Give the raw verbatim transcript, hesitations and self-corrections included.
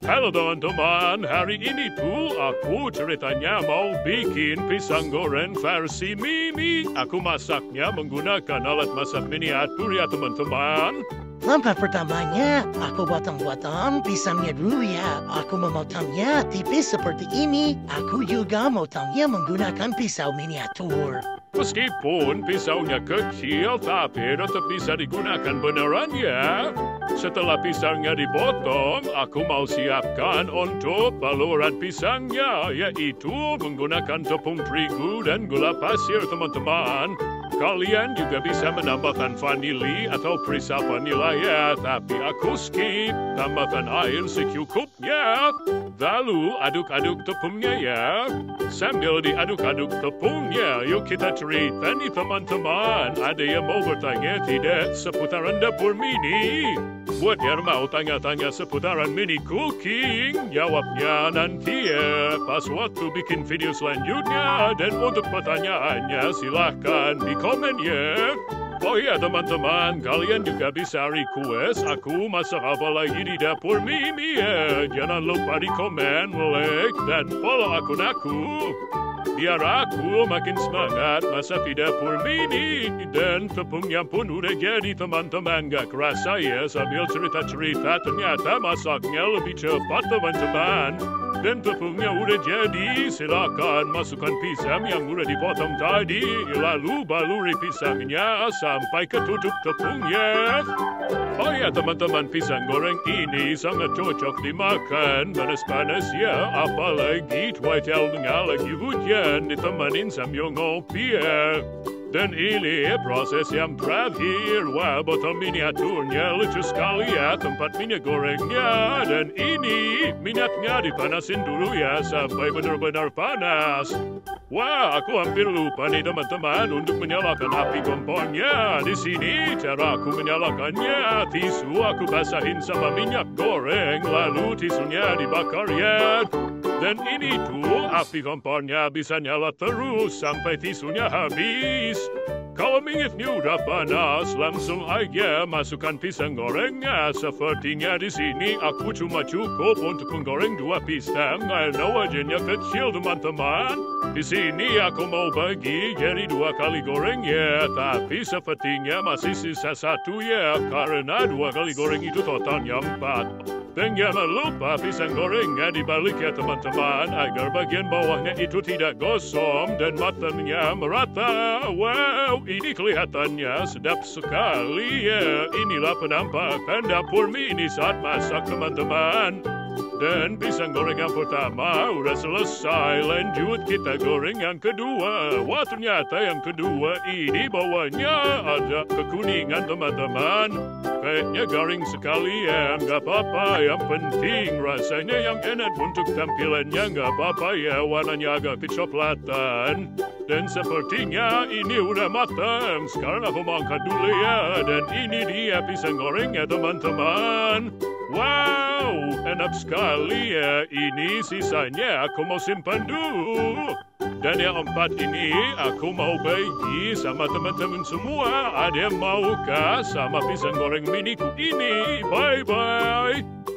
Halo teman-teman, hari ini tuh aku ceritanya mau bikin pisang goreng versi mini. Aku masaknya menggunakan alat masak miniatur ya teman-teman. Langkah pertamanya, aku potong-potong pisangnya dulu ya. Aku memotongnya tipis seperti ini. Aku juga motongnya menggunakan pisau miniatur. Meskipun pisaunya kecil, tapi tetap bisa digunakan beneran ya. Setelah pisangnya dipotong, aku mau siapkan untuk baluran pisangnya, yaitu menggunakan tepung terigu dan gula pasir teman-teman. Kalian juga bisa menambahkan vanili atau perisa vanila ya, tapi aku skip. Tambahkan air secukupnya. Lalu aduk-aduk tepungnya ya. Sambil diaduk-aduk tepungnya, yuk kita cerita nih teman-teman. Ada yang mau bertanya tidak seputaran dapur mini? Buat yang mau tanya-tanya seputaran mini cooking, jawabnya nanti ya pas waktu bikin video selanjutnya. Dan untuk pertanyaannya silahkan di komen ya. Oh iya teman-teman, kalian juga bisa request aku masak apa lagi di dapur mini ya. Jangan lupa di komen, like, dan follow akun aku. Biar aku makin semangat masak di dapur mini. Dan tepungnya pun udah jadi teman-teman. Gak kerasa ya sambil cerita-cerita ternyata masaknya lebih cepat teman-teman. Dan tepungnya udah jadi, silakan masukkan pisang yang udah dipotong tadi. Lalu baluri pisangnya sampai ke tutup tepungnya. Oh ya teman-teman, pisang goreng ini sangat cocok dimakan. Panas-panas ya, apalagi cuacanya lagi hujan ditemenin sambil ngopi ya. Dan ini proses yang terakhir. Wah, botol miniaturnya lucu sekali ya tempat minyak gorengnya. Dan ini minyaknya dipanasin dulu ya sampai benar-benar panas. Wah, aku hampir lupa nih teman-teman untuk menyalakan api kompornya. Di sini cara aku menyalakannya. Tisu aku basahin sama minyak goreng, lalu tisunya dibakar ya. Dan ini tuh api kompornya bisa nyala terus sampai tisunya habis. Kalau minyaknya udah panas, langsung aja masukkan pisang gorengnya. Sepertinya di sini aku cuma cukup untuk menggoreng dua pisang. Karena wajannya kecil teman-teman. Di sini aku mau bagi jadi dua kali goreng ya. Tapi sepertinya masih sisa satu ya. Karena dua kali goreng itu totalnya empat. Dan jangan lupa pisang gorengnya dibalik ya teman-teman, agar bagian bawahnya itu tidak gosong dan matangnya merata. Wow, ini kelihatannya sedap sekali ya. Inilah penampakan dapur mini saat masak teman-teman. Dan pisang goreng yang pertama udah selesai, lanjut kita goreng yang kedua. Wah, ternyata yang kedua ini bawahnya ada kekuningan teman-teman. Kayaknya garing sekali ya, nggak apa-apa. Yang penting rasanya yang enak. Untuk tampilannya nggak apa-apa ya, warnanya agak kecoklatan. Dan sepertinya ini udah matang. Sekarang aku mau angkat dulu ya. Dan ini dia pisang gorengnya teman-teman. Wow, enak sekali ya. Ini sisanya aku mau simpan dulu. Dan yang empat ini aku mau bagi sama teman-teman semua. Ada yang maukah sama pisang goreng miniku ini? Bye-bye.